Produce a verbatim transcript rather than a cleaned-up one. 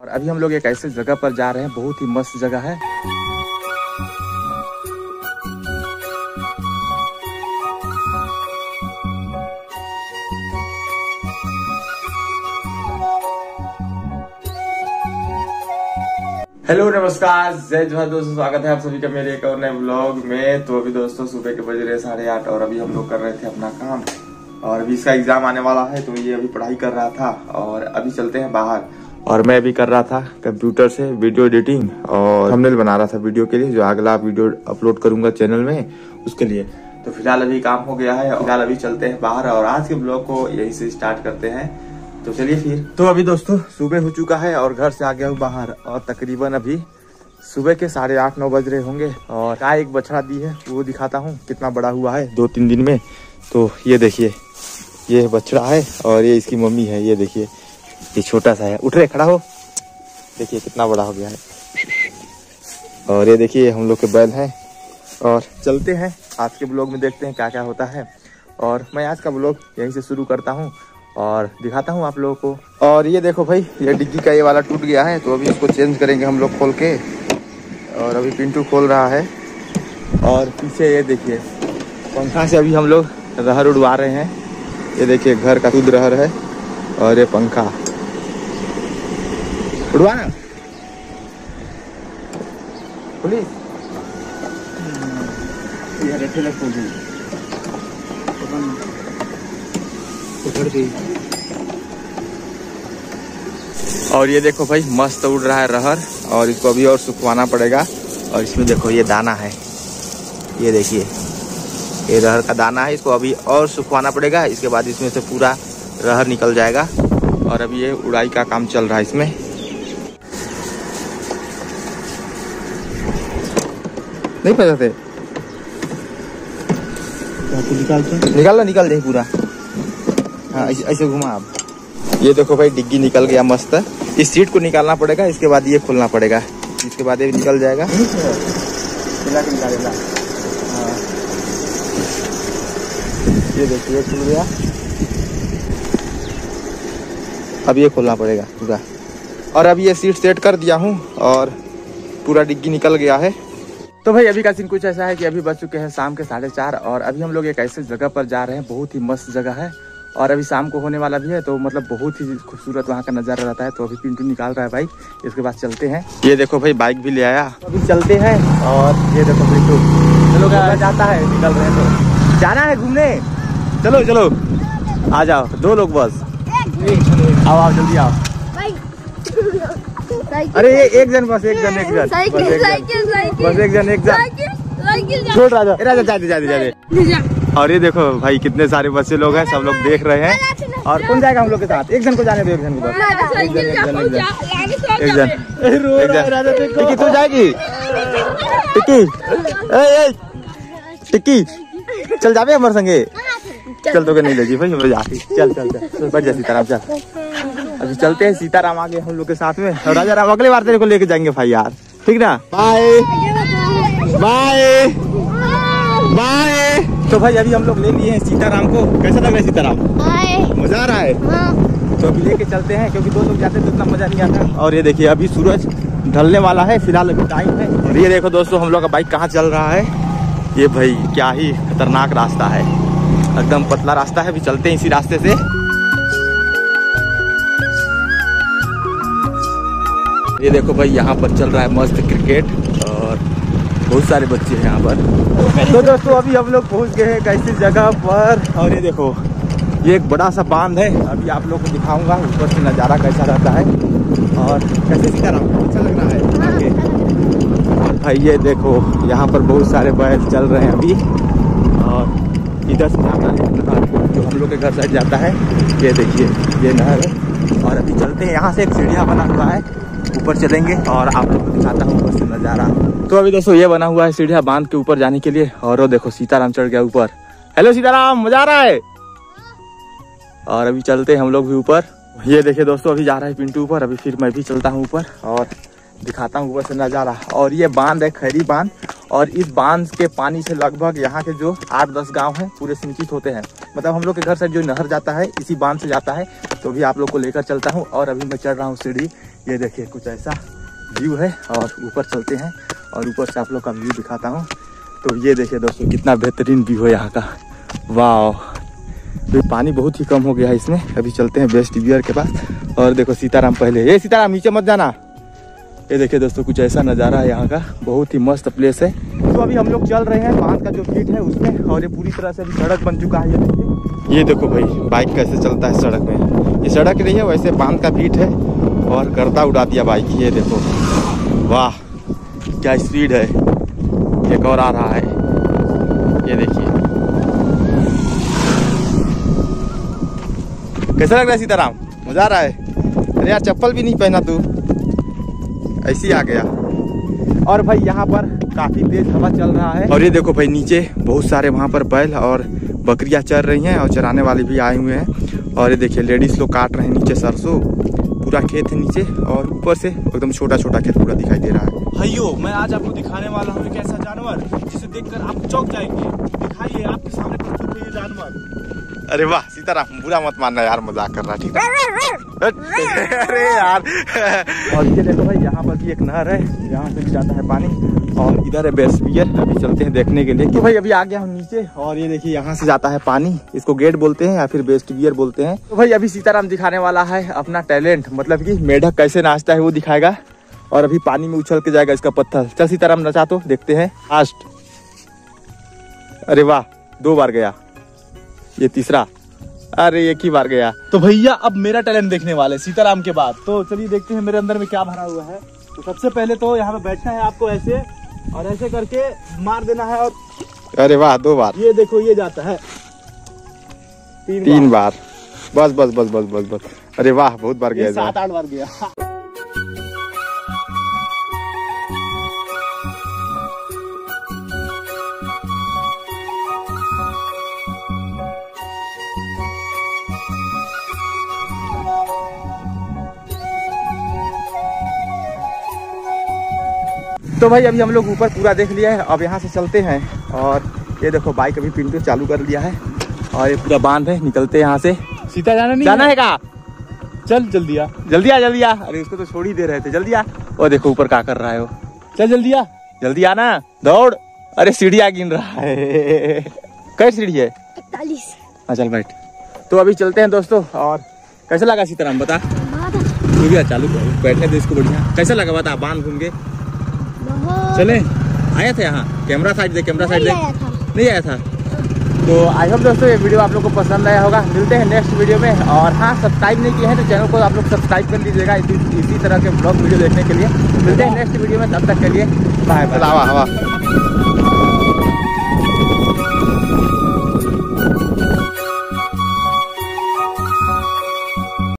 और अभी हम लोग एक ऐसे जगह पर जा रहे हैं, बहुत ही मस्त जगह है। हेलो नमस्कार, जय जोहार दोस्तों, स्वागत है आप सभी का मेरे एक और नए व्लॉग में। तो अभी दोस्तों सुबह के बज रहे साढ़े आठ और अभी हम लोग कर रहे थे अपना काम और अभी इसका एग्जाम आने वाला है तो ये अभी पढ़ाई कर रहा था और अभी चलते हैं बाहर। और मैं भी कर रहा था कंप्यूटर से वीडियो एडिटिंग और थंबनेल बना रहा था वीडियो के लिए, जो अगला वीडियो अपलोड करूंगा चैनल में उसके लिए। तो फिलहाल अभी काम हो गया है, फिलहाल अभी चलते हैं बाहर और आज के ब्लॉग को यहीं से स्टार्ट करते हैं। तो चलिए फिर। तो अभी दोस्तों सुबह हो चुका है और घर से आ गया हूँ बाहर और तकरीबन अभी सुबह के साढ़े आठ नौ बज रहे होंगे। और क्या एक बछड़ा दी है वो दिखाता हूँ कितना बड़ा हुआ है दो तीन दिन में। तो ये देखिए, ये बछड़ा है और ये इसकी मम्मी है। ये देखिए, ये छोटा सा है। उठ रहे, खड़ा हो, देखिए कितना बड़ा हो गया है। और ये देखिए हम लोग के बैल हैं और चलते हैं आज के ब्लॉग में, देखते हैं क्या क्या होता है। और मैं आज का ब्लॉग यहीं से शुरू करता हूँ और दिखाता हूँ आप लोगों को। और ये देखो भाई, ये डिग्गी का ये वाला टूट गया है तो अभी इसको चेंज करेंगे हम लोग खोल के। और अभी पिंटू खोल रहा है और पीछे ये देखिए पंखा से अभी हम लोग रहर उड़वा रहे हैं। ये देखिए घर का शुद्ध रहर है और ये पंखा उड़वाना पुलिस और ये देखो भाई मस्त उड़ रहा है रहर और इसको अभी और सुखवाना पड़ेगा। और इसमें देखो ये दाना है, ये देखिए ये रहर का दाना है, इसको अभी और सुखवाना पड़ेगा। इसके बाद इसमें से पूरा रहर निकल जाएगा और अभी ये उड़ाई का काम चल रहा है इसमें। नहीं पता थे निकाल लो, निकाल दे पूरा। हाँ ऐसे ऐसे घुमा आप। ये देखो भाई डिग्गी निकल गया मस्त। इस सीट को निकालना पड़ेगा, इसके बाद ये खोलना पड़ेगा, इसके बाद ये निकल जाएगा। हाँ ये देखिए खुल गया, अब ये खोलना पड़ेगा पूरा। और अभी ये सीट सेट कर दिया हूँ और पूरा डिग्गी निकल गया है। तो भाई अभी का सीन कुछ ऐसा है कि अभी बज चुके हैं शाम के साढ़े चार और अभी हम लोग एक ऐसे जगह पर जा रहे हैं, बहुत ही मस्त जगह है और अभी शाम को होने वाला भी है तो मतलब बहुत ही खूबसूरत वहाँ का नज़ारा रहता है। तो अभी पिंटू निकाल रहा है बाइक, इसके बाद चलते हैं। ये देखो भाई बाइक भी ले आया, अभी चलते हैं। और ये देखो पिंटू चलो जाता है, निकल रहे हैं तो जाना है घूमने। चलो चलो आ जाओ, दो लोग बस, आओ आओ जल्दी आओ। अरे ये एक जन बस, एक जन एक जन बस, एक जन बस, एक जन एक जन छोड़ राजा राजा जाते जाते जाते। और ये देखो भाई कितने सारे बच्चे लोग हैं, सब लोग देख रहे हैं। और कौन जाएगा हम लोग के साथ? एक जन को जाने दो, एक जन को बस, एक जन एक जन एक जन एक जन। टिक्की तू जाएगी? टिक्की टिक्की चल जावे हमारे संगे। चल तो नहीं ले जी भाई, हम जाती। चल चल चल बैठ जा सीताराम, चल अभी चलते हैं। सीताराम आ गए हम लोग के साथ में और राजा राम अगले बार तेरे को लेके जाएंगे भाई यार, ठीक ना? Bye bye bye. तो भाई अभी हम लोग ले लिए हैं सीताराम को। कैसा लग रहा है सीताराम? मजा आ रहा है? हाँ। तो अभी लेके चलते हैं क्योंकि दो लोग जाते तो इतना मजा नहीं आता। और ये देखिए अभी सूरज ढलने वाला है, फिलहाल अभी टाइम है। और ये देखो दोस्तों हम लोग का बाइक कहाँ चल रहा है। ये भाई क्या ही खतरनाक रास्ता है, एकदम पतला रास्ता है। अभी चलते हैं इसी रास्ते से। ये देखो भाई यहाँ पर चल रहा है मस्त क्रिकेट और बहुत सारे बच्चे हैं यहाँ पर। तो दोस्तों अभी हम लोग पहुँच गए हैं कैसी जगह पर। और ये देखो ये एक बड़ा सा बांध है, अभी आप लोग को दिखाऊंगा ऊपर से नज़ारा कैसा रहता है। और कैसे सीताराम अच्छा लग रहा है आगे। और भाई ये देखो यहाँ पर बहुत सारे बैल चल रहे हैं अभी। और इधर से जाना है जो हम लोग के घर साइड जाता है, ये देखिए ये नहर है। और अभी चलते हैं, यहाँ से एक सीढ़ियाँ बना हुआ है, ऊपर चलेंगे और आप लोग को दिखाता हूँ ऊपर से नज़ारा। तो अभी दोस्तों ये बना हुआ है सीढ़ियाँ बांध के ऊपर जाने के लिए। और वो देखो सीताराम चढ़ गया ऊपर। हेलो सीताराम, मजा आ रहा है? और अभी चलते हैं हम लोग भी ऊपर। ये देखिए दोस्तों अभी जा रहा है पिंटू ऊपर, अभी फिर मैं भी चलता हूँ ऊपर और दिखाता हूँ ऊपर से नज़ारा। और ये बांध है खैरी बांध और इस बांध के पानी से लगभग यहाँ के जो आठ दस गांव हैं पूरे सिंचित होते हैं। मतलब हम लोग के घर से जो नहर जाता है इसी बांध से जाता है। तो भी आप लोग को लेकर चलता हूँ और अभी मैं चढ़ रहा हूँ सीढ़ी। ये देखिए कुछ ऐसा व्यू है और ऊपर चलते हैं और ऊपर से आप लोग का व्यू दिखाता हूँ। तो ये देखिए दोस्तों कितना बेहतरीन व्यू है यहाँ का, वाह। तो पानी बहुत ही कम हो गया है इसमें। अभी चलते हैं बेस्ट बियर के पास। और देखो सीताराम पहले, ये सीताराम नीचे मत जाना। ये देखिए दोस्तों कुछ ऐसा नज़ारा है यहाँ का, बहुत ही मस्त प्लेस है। तो अभी हम लोग चल रहे हैं बांध का जो फीट है उसमें और ये पूरी तरह से अभी सड़क बन चुका है। ये देखिए, ये देखो भाई बाइक कैसे चलता है सड़क में। ये सड़क नहीं है वैसे बांध का फीट है और गर्दा उड़ा दिया बाइक। ये देखो वाह क्या स्पीड है। एक और आ रहा है, ये देखिए कैसा लग रहा है सीताराम, मजा आ रहा है। अरे यार चप्पल भी नहीं पहना तू, ऐसे ही आ गया। और भाई यहाँ पर काफी तेज हवा चल रहा है और ये देखो भाई नीचे बहुत सारे वहाँ पर बैल और बकरियां चर रही हैं और चराने वाले भी आए हुए हैं। और ये देखिए लेडीज लोग काट रहे हैं नीचे सरसों, पूरा खेत है नीचे और ऊपर से एकदम छोटा छोटा खेत पूरा दिखाई दे रहा है। भाइयों मैं आज आपको दिखाने वाला हूँ एक ऐसा जानवर जिसे देखकर आप चौंक जाएंगे। दिखाइए आपके सामने प्रस्तुत है ये जानवर। अरे वाह सीताराम बुरा मत मानना यार, मजाक कर रहा, ठीक है। अरे यार और ये देखो भाई यहाँ पर भी एक नहर है, यहाँ से भी जाता है पानी और इधर है बेस्ट बियर। अभी चलते हैं देखने के लिए। तो भाई अभी आ गया हूँ नीचे और ये देखिए यहाँ से जाता है पानी, इसको गेट बोलते हैं या फिर बेस्ट बियर बोलते हैं। तो भाई अभी सीताराम दिखाने वाला है अपना टैलेंट, मतलब कि मेढक कैसे नाचता है वो दिखाएगा और अभी पानी में उछल के जाएगा इसका पत्थर। चल सीताराम नचा तो देखते हैं फास्ट। अरे वाह दो बार गया, ये तीसरा, अरे एक ही बार गया। तो भैया अब मेरा टैलेंट देखने वाले सीताराम के बाद। तो चलिए देखते हैं मेरे अंदर में क्या भरा हुआ है। तो सबसे पहले तो यहाँ पे बैठना है आपको ऐसे और ऐसे करके मार देना है और अरे वाह दो बार, ये देखो ये जाता है तीन, तीन बार, बार। बस बस बस बस बस बस। अरे वाह बहुत बार गया, सात आठ बार गया। तो भाई अभी हम लोग ऊपर पूरा देख लिया है, अब यहाँ से चलते हैं। और ये देखो बाइक अभी पिंटू चालू कर लिया है और ये पूरा बांध है, निकलते हैं यहाँ से। सीता जाना नहीं जाना है का? चल जल्दी आ, जल्दी आ जल्दी आ। अरे उसको तो छोड़ ही दे रहे थे, जल्दी आ। और देखो ऊपर क्या कर रहा है वो, चल जल्दी आ, जल्दी आना, दौड़। अरे सीढ़ियाँ गिन रहा है। कई सीढ़ी है? इकतालीस। हाँ चल बैठ। तो अभी चलते हैं दोस्तों। और कैसा लगा सीताराम बता? तू भी चालू कर, बैठने दे इसको बढ़िया। कैसा लगा बता बांध घूम के? चले आया था यहाँ, कैमरा साइड दे, कैमरा साइड दे। नहीं आया था। तो आई होप दोस्तों ये वीडियो आप लोग को पसंद आया होगा। मिलते हैं नेक्स्ट वीडियो में। और हाँ सब्सक्राइब नहीं किए हैं तो चैनल को आप लोग सब्सक्राइब कर लीजिएगा इसी, इसी तरह के ब्लॉग वीडियो देखने के लिए। मिलते हैं नेक्स्ट वीडियो में, तब तक के लिए बाय बाय। हवा हवा